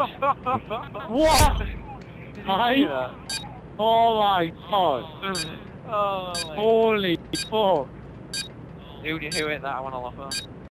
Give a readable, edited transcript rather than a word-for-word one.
What? Hey? Yeah. Oh my god. Oh, Holy fuck. who hit that? I want to laugh at.